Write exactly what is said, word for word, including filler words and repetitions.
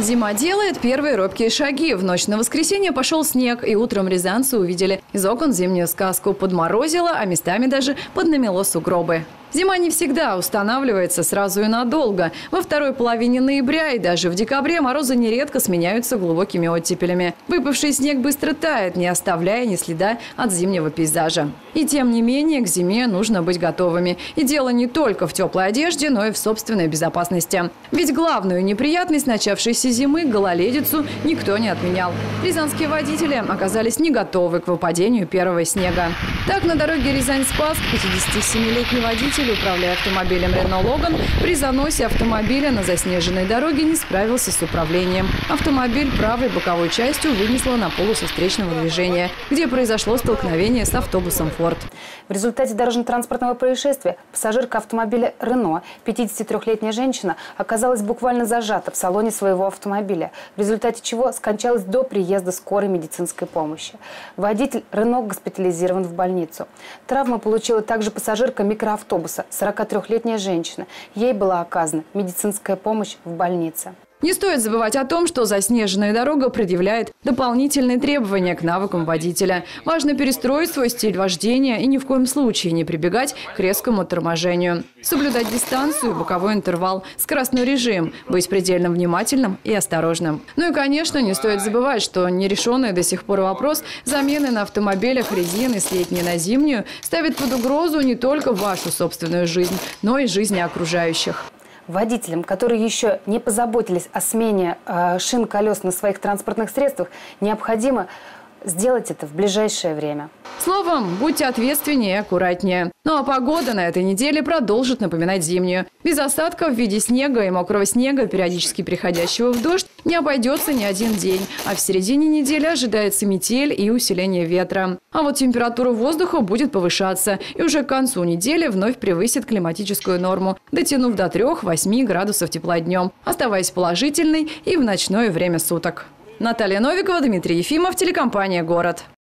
Зима делает первые робкие шаги. В ночь на воскресенье пошел снег, и утром рязанцы увидели из окон зимнюю сказку. Подморозило, а местами даже поднамело сугробы. Зима не всегда устанавливается сразу и надолго. Во второй половине ноября и даже в декабре морозы нередко сменяются глубокими оттепелями. Выпавший снег быстро тает, не оставляя ни следа от зимнего пейзажа. И тем не менее к зиме нужно быть готовыми. И дело не только в теплой одежде, но и в собственной безопасности. Ведь главную неприятность начавшейся зимы – гололедицу – никто не отменял. Рязанские водители оказались не готовы к выпадению первого снега. Так, на дороге Рязань-Спасск пятидесятисемилетний водитель, управляя автомобилем «Рено Логан», при заносе автомобиля на заснеженной дороге не справился с управлением. Автомобиль правой боковой частью вынесло на полосу встречного движения, где произошло столкновение с автобусом «Форд». В результате дорожно-транспортного происшествия пассажирка автомобиля «Рено», пятидесятитрёхлетняя женщина, оказалась буквально зажата в салоне своего автомобиля, в результате чего скончалась до приезда скорой медицинской помощи. Водитель «Рено» госпитализирован в больницу. Травмы получила также пассажирка микроавтобуса, сорокатрёхлетняя женщина. Ей была оказана медицинская помощь в больнице. Не стоит забывать о том, что заснеженная дорога предъявляет дополнительные требования к навыкам водителя. Важно перестроить свой стиль вождения и ни в коем случае не прибегать к резкому торможению. Соблюдать дистанцию, боковой интервал, скоростной режим, быть предельно внимательным и осторожным. Ну и, конечно, не стоит забывать, что нерешенный до сих пор вопрос замены на автомобилях резины с летней на зимнюю ставит под угрозу не только вашу собственную жизнь, но и жизни окружающих. Водителям, которые еще не позаботились о смене э, шин колес на своих транспортных средствах, необходимо сделать это в ближайшее время. Словом, будьте ответственнее и аккуратнее. Ну а погода на этой неделе продолжит напоминать зимнюю. Без осадков в виде снега и мокрого снега, периодически переходящего в дождь, не обойдется ни один день. А в середине недели ожидается метель и усиление ветра. А вот температура воздуха будет повышаться. И уже к концу недели вновь превысит климатическую норму, дотянув до трёх-восьми градусов тепла днем, оставаясь положительной и в ночное время суток. Наталья Новикова, Дмитрий Ефимов, телекомпания «Город».